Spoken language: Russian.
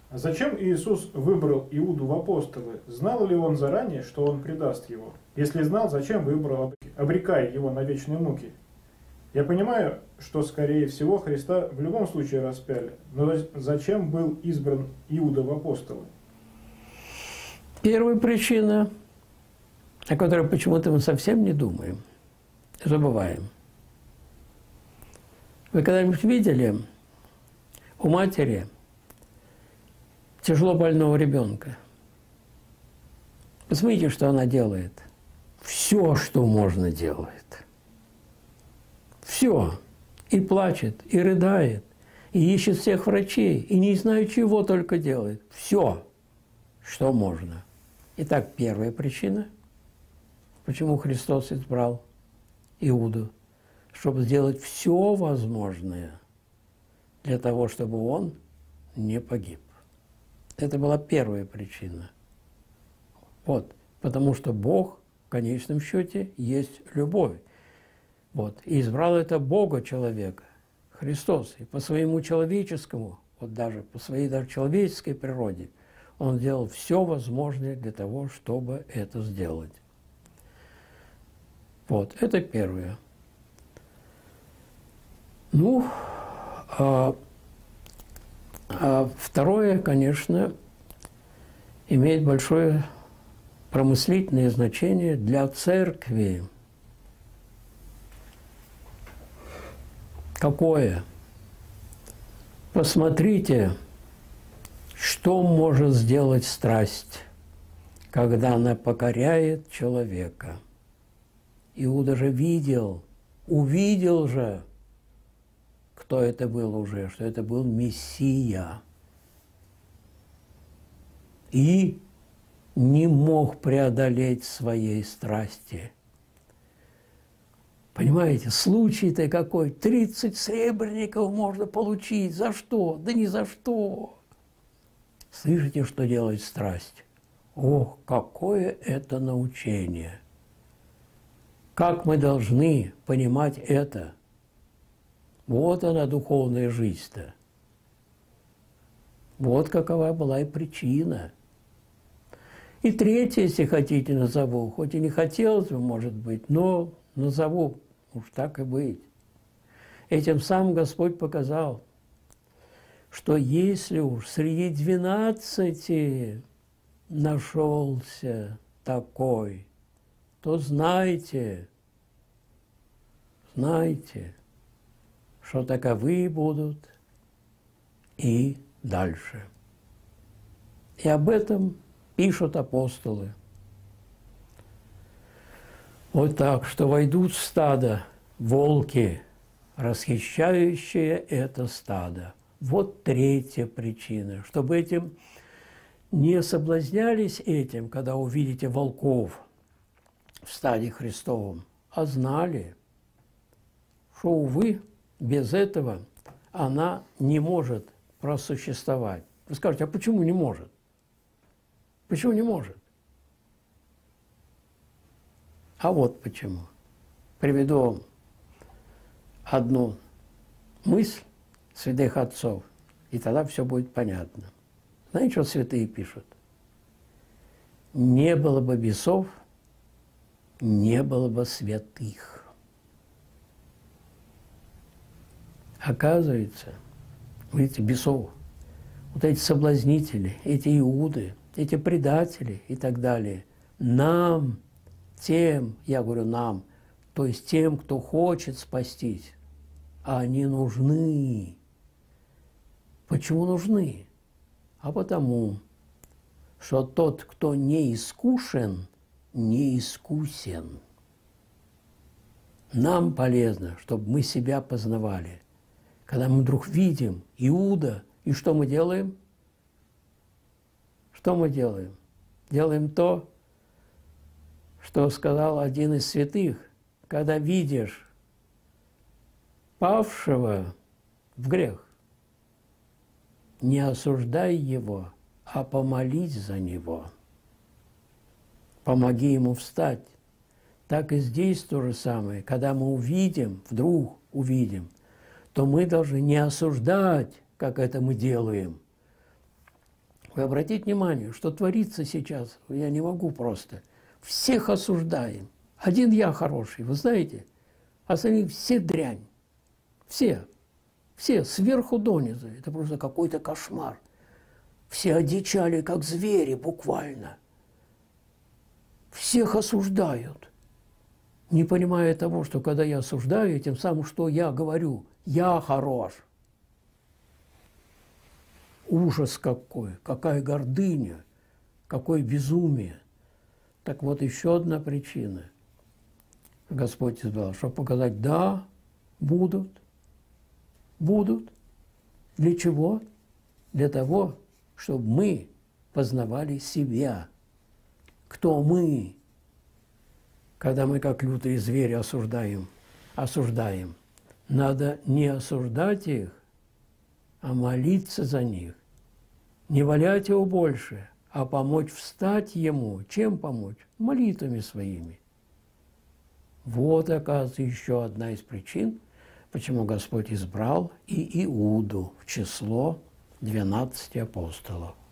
А зачем Иисус выбрал Иуду в апостолы? Знал ли он заранее, что он предаст его? Если знал, зачем выбрал, обрекая его на вечные муки? Я понимаю, что, скорее всего, Христа в любом случае распяли. Но зачем был избран Иуда в апостолы? Первая причина, о которой почему-то мы совсем не думаем, забываем. Вы когда-нибудь видели у матери тяжело больного ребенка? Посмотрите, что она делает. Все, что можно, делает. Все. И плачет, и рыдает, и ищет всех врачей, и не знаю чего только делает. Все, что можно. Итак, первая причина, почему Христос избрал Иуду, чтобы сделать все возможное для того, чтобы он не погиб. Это была первая причина. Вот, потому что Бог в конечном счете есть любовь. Вот, и избрал это Бога человека, Христос, и по своему человеческому, вот даже по своей даже человеческой природе, он делал все возможное для того, чтобы это сделать. Вот, это первое. Ну, второе, конечно, имеет большое промыслительное значение для церкви. Какое? Посмотрите, что может сделать страсть, когда она покоряет человека. Иуда же увидел же, кто это был уже, что это был Мессия. И не мог преодолеть своей страсти. Понимаете, случай-то какой, 30 сребреников можно получить. За что? Да ни за что. Слышите, что делает страсть? Ох, какое это научение! Как мы должны понимать это? Вот она, духовная жизнь-то. Вот какова была и причина. И третье, если хотите, назову. Хоть и не хотелось бы, может быть, но назову, уж так и быть. Этим самым Господь показал, что если уж среди 12 нашелся такой, то знайте, что таковы будут и дальше. И об этом пишут апостолы. Вот так, что войдут в стадо волки, расхищающие это стадо. Вот третья причина, чтобы этим не соблазнялись этим, когда увидите волков в стаде Христовом, а знали, что, увы, без этого она не может просуществовать. Вы скажете, а почему не может? Почему не может? А вот почему. Приведу вам одну мысль святых отцов, и тогда все будет понятно. Знаете, что святые пишут? Не было бы бесов, не было бы святых. Оказывается, видите, бесов, вот эти соблазнители, эти иуды, эти предатели и так далее, нам, тем, я говорю нам, то есть тем, кто хочет спастись, они нужны. Почему нужны? А потому, что тот, кто не искушен, не искусен. Нам полезно, чтобы мы себя познавали. Когда мы вдруг видим Иуда, и что мы делаем? Что мы делаем? Делаем то, что сказал один из святых, когда видишь павшего в грех, не осуждай его, а помолись за него. Помоги ему встать. Так и здесь то же самое. Когда мы увидим, вдруг увидим, то мы должны не осуждать, как это мы делаем, Вы обратите внимание, что творится сейчас, я не могу просто. Всех осуждаем. Один я хороший, вы знаете, остальные все дрянь. Все. Все, сверху донизу. Это просто какой-то кошмар. Все одичали, как звери, буквально. Всех осуждают. Не понимая того, что когда я осуждаю, тем самым, что я говорю, я хорош. Ужас какой, какая гордыня, какое безумие. Так вот, еще одна причина. Господь избрал, чтобы показать, да, будут. Для чего? Для того, чтобы мы познавали себя. Кто мы? Когда мы, как лютые звери, осуждаем, надо не осуждать их, а молиться за них. Не валять его больше, а помочь встать ему. Чем помочь? Молитвами своими. Вот, оказывается, еще одна из причин, почему Господь избрал и Иуду в число 12 апостолов.